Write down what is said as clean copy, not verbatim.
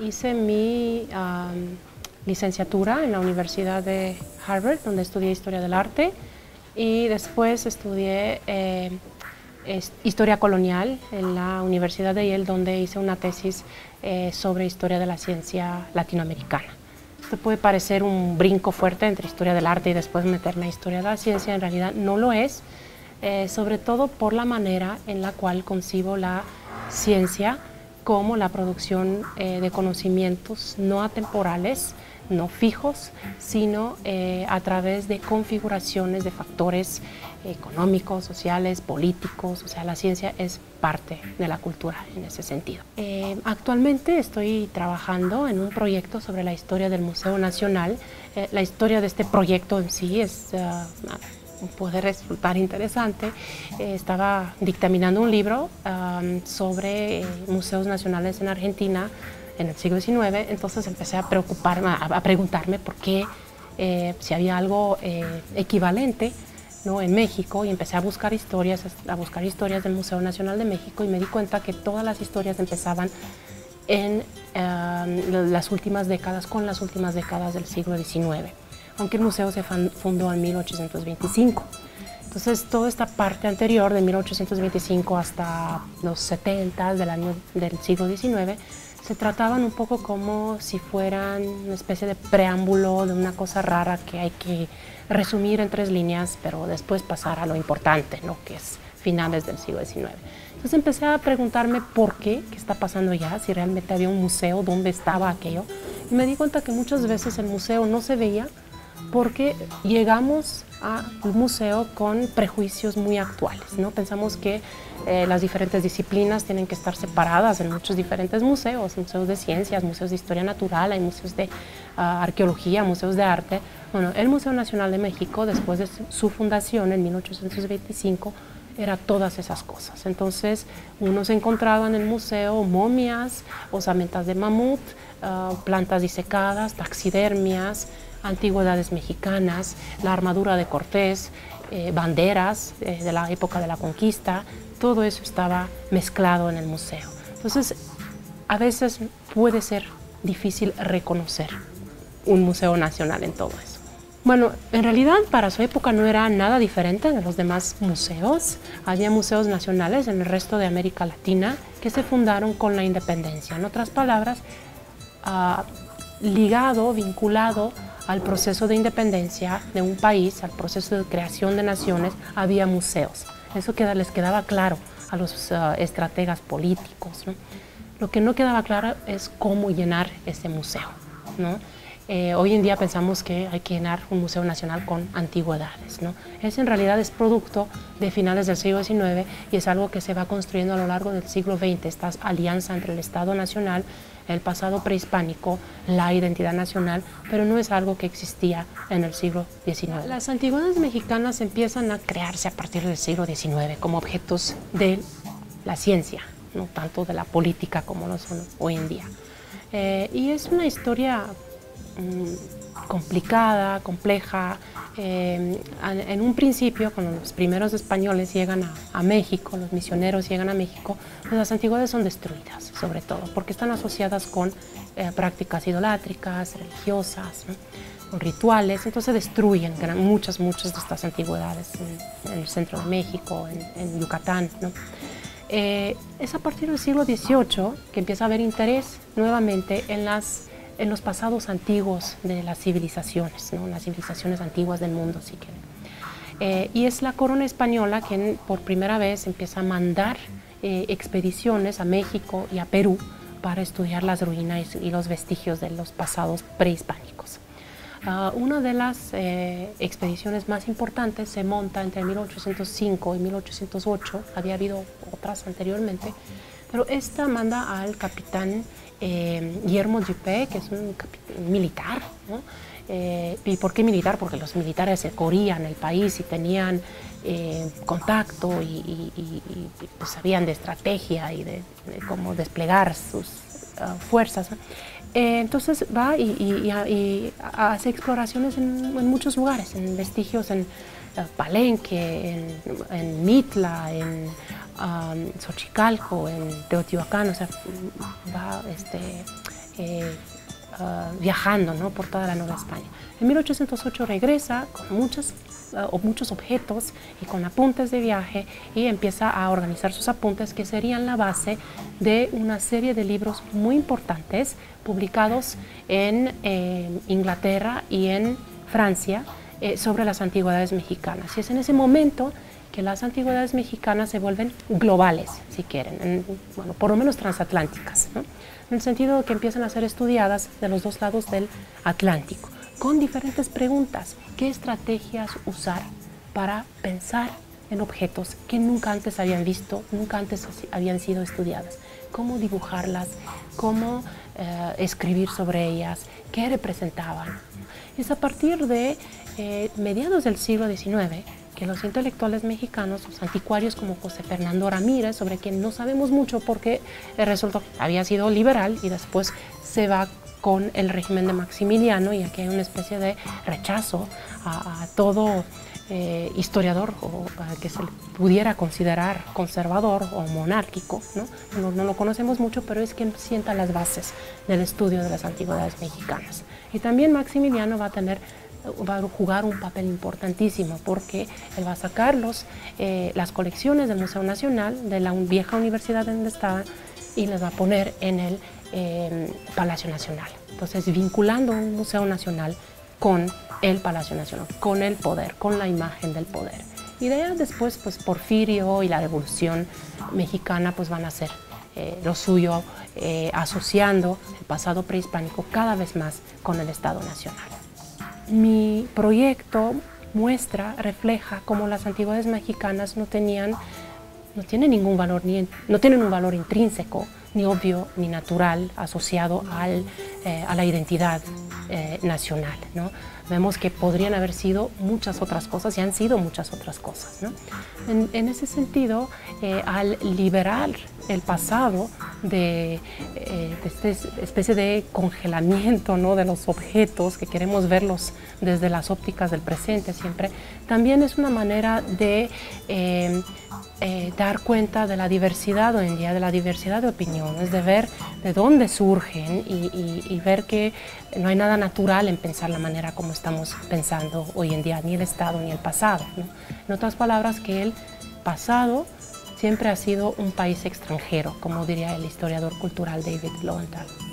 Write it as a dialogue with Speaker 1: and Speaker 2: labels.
Speaker 1: hice mi licenciatura en la Universidad de Harvard, donde estudié Historia del Arte, y después estudié Historia Colonial en la Universidad de Yale, donde hice una tesis sobre Historia de la Ciencia Latinoamericana. Esto puede parecer un brinco fuerte entre Historia del Arte y después meterme a Historia de la Ciencia, en realidad no lo es, sobre todo por la manera en la cual concibo la ciencia como la producción de conocimientos no atemporales, no fijos, sino a través de configuraciones de factores económicos, sociales, políticos. O sea, la ciencia es parte de la cultura en ese sentido. Actualmente estoy trabajando en un proyecto sobre la historia del Museo Nacional. La historia de este proyecto en sí puede resultar interesante. Estaba dictaminando un libro sobre museos nacionales en Argentina en el siglo XIX, entonces empecé a preguntarme por qué, si había algo equivalente, ¿no?, en México, y empecé a buscar historias del Museo Nacional de México, y me di cuenta que todas las historias empezaban en las últimas décadas, con las últimas décadas del siglo XIX, aunque el museo se fundó en 1825. Entonces, toda esta parte anterior, de 1825 hasta los 70 del siglo XIX, se trataban un poco como si fueran una especie de preámbulo de una cosa rara que hay que resumir en 3 líneas, pero después pasar a lo importante, ¿no?, que es finales del siglo XIX. Entonces empecé a preguntarme por qué está pasando ya, si realmente había un museo, dónde estaba aquello, y me di cuenta que muchas veces el museo no se veía porque llegamos al museo con prejuicios muy actuales, ¿no? Pensamos que las diferentes disciplinas tienen que estar separadas en muchos diferentes museos de ciencias, museos de historia natural, hay museos de arqueología, museos de arte. Bueno, el Museo Nacional de México, después de su fundación en 1825, era todas esas cosas. Entonces, uno se encontraba en el museo momias, osamentas de mamut, plantas disecadas, taxidermias, antigüedades mexicanas, la armadura de Cortés, banderas de la época de la conquista. Todo eso estaba mezclado en el museo. Entonces, a veces puede ser difícil reconocer un museo nacional en todo eso. Bueno, en realidad para su época no era nada diferente de los demás museos. Había museos nacionales en el resto de América Latina que se fundaron con la independencia. En otras palabras, vinculado al proceso de independencia de un país, al proceso de creación de naciones, había museos. Eso les quedaba claro a los estrategas políticos, ¿no? Lo que no quedaba claro es cómo llenar ese museo, ¿no? Hoy en día pensamos que hay que llenar un museo nacional con antigüedades, ¿no? Ese en realidad es producto de finales del siglo XIX y es algo que se va construyendo a lo largo del siglo XX, esta alianza entre el Estado Nacional, el pasado prehispánico, la identidad nacional, pero no es algo que existía en el siglo XIX. Las antigüedades mexicanas empiezan a crearse a partir del siglo XIX como objetos de la ciencia, no tanto de la política como lo son hoy en día. Y es una historia complicada, compleja. En un principio, cuando los primeros españoles llegan a México, los misioneros llegan a México, pues las antigüedades son destruidas, sobre todo, porque están asociadas con prácticas idolátricas, religiosas, ¿no?, con rituales. Entonces destruyen muchas de estas antigüedades en el centro de México, en Yucatán, ¿no? Es a partir del siglo XVIII que empieza a haber interés nuevamente en los pasados antiguos de las civilizaciones, ¿no?, las civilizaciones antiguas del mundo, si quieren. Y es la corona española quien por primera vez empieza a mandar expediciones a México y a Perú para estudiar las ruinas y los vestigios de los pasados prehispánicos. Una de las expediciones más importantes se monta entre 1805 y 1808, había habido otras anteriormente, pero esta manda al capitán Guillermo Dupé, que es un militar, ¿no? ¿Y por qué militar? Porque los militares se corrían el país y tenían contacto y pues sabían de estrategia y de cómo desplegar sus fuerzas, ¿no? Entonces va y hace exploraciones en muchos lugares, en vestigios en Palenque, en Mitla, en Xochicalco, en Teotihuacán. O sea, va viajando, ¿no?, por toda la Nueva España. En 1808 regresa con muchos objetos y con apuntes de viaje y empieza a organizar sus apuntes, que serían la base de una serie de libros muy importantes publicados en Inglaterra y en Francia sobre las antigüedades mexicanas. Y es en ese momento que las antigüedades mexicanas se vuelven globales, si quieren, bueno, por lo menos transatlánticas, ¿no?, en el sentido de que empiezan a ser estudiadas de los dos lados del Atlántico, con diferentes preguntas. ¿Qué estrategias usar para pensar en objetos que nunca antes habían visto, nunca antes habían sido estudiadas? ¿Cómo dibujarlas? ¿Cómo escribir sobre ellas? ¿Qué representaban? Es a partir de mediados del siglo XIX que los intelectuales mexicanos, los anticuarios como José Fernando Ramírez, sobre quien no sabemos mucho porque resultó que había sido liberal y después se va con el régimen de Maximiliano, y aquí hay una especie de rechazo a todo historiador o que se pudiera considerar conservador o monárquico, ¿no? No lo conocemos mucho, pero es quien sienta las bases del estudio de las antigüedades mexicanas. Y también Maximiliano va a jugar un papel importantísimo, porque él va a sacar las colecciones del Museo Nacional, de la vieja universidad donde estaban, y las va a poner en el Palacio Nacional. Entonces, vinculando un Museo Nacional con el Palacio Nacional, con el poder, con la imagen del poder. Y de ahí después, pues Porfirio y la Revolución Mexicana pues van a hacer lo suyo, asociando el pasado prehispánico cada vez más con el Estado Nacional. Mi proyecto refleja cómo las antigüedades mexicanas no tienen ningún valor, no tienen un valor intrínseco, ni obvio, ni natural, asociado a la identidad nacional, ¿no? Vemos que podrían haber sido muchas otras cosas y han sido muchas otras cosas, ¿no? En ese sentido, al liberar el pasado de esta especie de congelamiento, ¿no?, de los objetos, que queremos verlos desde las ópticas del presente siempre, también es una manera de dar cuenta de la diversidad hoy en día, de la diversidad de opiniones, de ver de dónde surgen y ver que no hay nada natural en pensar la manera como estamos pensando hoy en día, ni el Estado ni el pasado, ¿no? En otras palabras, que el pasado siempre ha sido un país extranjero, como diría el historiador cultural David Lowenthal.